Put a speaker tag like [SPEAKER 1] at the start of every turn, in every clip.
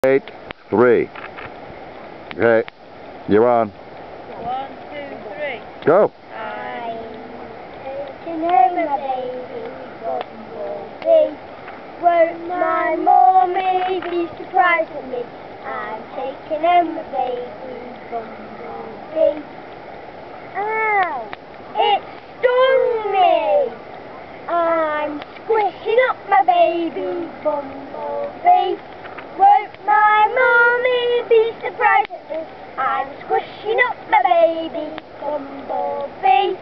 [SPEAKER 1] 8, 3. Okay, you're on.
[SPEAKER 2] 1, 2, 3.
[SPEAKER 1] Go.
[SPEAKER 2] I'm taking home a baby, Bumblebee. Won't my mommy be surprised at me? I'm taking home a baby, Bumblebee. Ow! It stung me! I'm squishing up my baby, Bumblebee. Won't my mommy be surprised at me? I'm squishing up my baby, Bumblebee.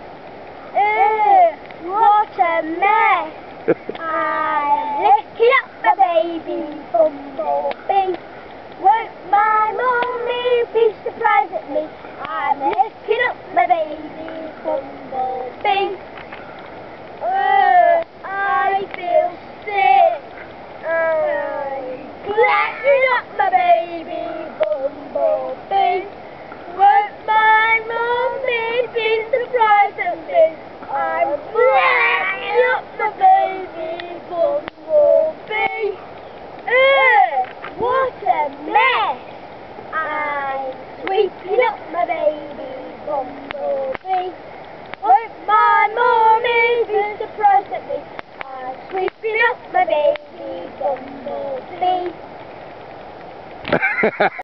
[SPEAKER 2] What a mess! I'm licking up my baby, Bumblebee. Won't my mommy be surprised at me? I'm licking up my baby, Bumblebee. I feel sick. Licking up my baby, Bumblebee. Won't my mommy be surprised at me? I'm licking up my baby, Bumblebee. What a mess! I'm sweeping up my baby, Bumblebee. Won't my mommy be surprised at me? I'm sweeping up my baby, Bumblebee.